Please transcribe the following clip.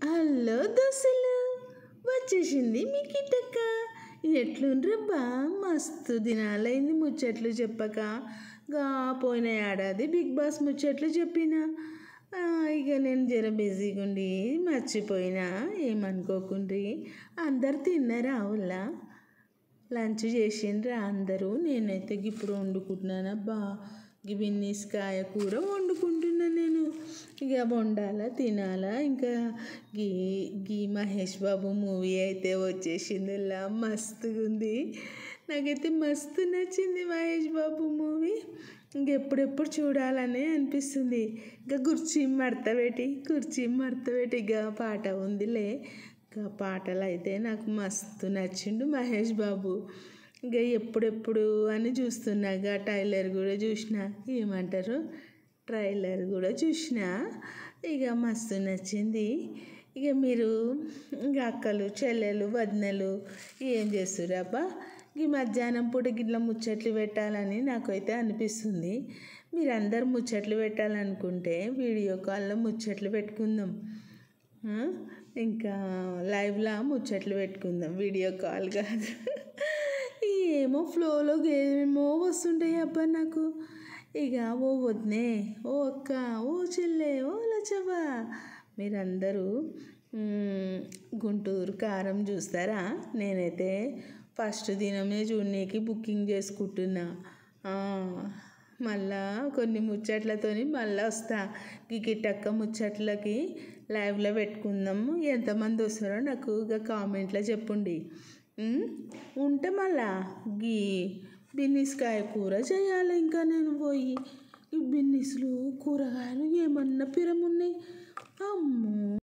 Hello దోస్తులు, వచ్చేసింది మీ కిట్టక్క. ఎట్లుండ్రబ్బా, మస్తు దినాలైంది ముచ్చట్లు చెప్పక. గా పోయిన ఏడాది బిగ్ బాస్ ముచ్చట్లు చెప్పిన. ఇక నేను జర బిజీగా ఉండి మర్చిపోయినా, ఏమనుకోకుండ్రి. అందరు తిన్నారా? అవులా లంచ్ చేసిండ్రా అందరూ? నేనైతే ఇప్పుడు వండుకుంటున్నానబ్బా. బిన్నీస్కాయ కూర వండుకుంటున్నా నేను. ఇక వండాలా, తినాలా. ఇంకా గీ గీ మహేష్ బాబు మూవీ అయితే వచ్చేసిందిలా, మస్తుగా ఉంది. నాకైతే మస్తు నచ్చింది మహేష్ బాబు మూవీ. ఇంకెప్పుడెప్పుడు చూడాలని అనిపిస్తుంది. ఇంకా కుర్చీ మడత పెట్టి ఇక పాట ఉందిలే. ఇంకా పాటలు అయితే నాకు మస్తు నచ్చిండు మహేష్ బాబు. ఇంకా ఎప్పుడెప్పుడు అని చూస్తున్నాగా. ట్రైలర్ కూడా చూసిన. ఏమంటారు, ట్రైలర్ కూడా చూసిన. ఇక మస్తు నచ్చింది. ఇక మీరు ఇంకా అక్కలు, చెల్లెలు, వదినలు ఏం చేస్తుర్రబ్బా? ఈ మధ్యాహ్నం పూట గిట్ల ముచ్చట్లు పెట్టాలని నాకైతే అనిపిస్తుంది. మీరందరూ ముచ్చట్లు పెట్టాలనుకుంటే వీడియో కాల్లో ముచ్చట్లు పెట్టుకుందాం. ఇంకా లైవ్లో ముచ్చట్లు పెట్టుకుందాం, వీడియో కాల్ కాదు. ఏమో ఫ్లోలో ఏమో వస్తుంటాయి అబ్బా నాకు. ఇక ఓ వదినే, ఓ అక్క, ఓ చెల్లె, ఓ లచ్చవ్వ, మీరందరూ గుంటూరు కారం చూస్తారా? నేనైతే ఫస్ట్ దినమే చూడనీకి బుకింగ్ చేసుకుంటున్నా. మళ్ళా కొన్ని ముచ్చట్లతోని మళ్ళీ వస్తా. ఈ కిట్టక్క ముచ్చట్లకి లైవ్లో పెట్టుకుందాము. ఎంతమంది వస్తారో నాకు ఇక కామెంట్లో చెప్పండి. ఉంటే మళ్ళా గీ బిన్నీస్కాయ కూర చేయాలి. ఇంకా నేను పోయి ఈ బిన్నీస్లు కూరగాయలు ఏమన్నా పిరమున్నాయి. అమ్మో.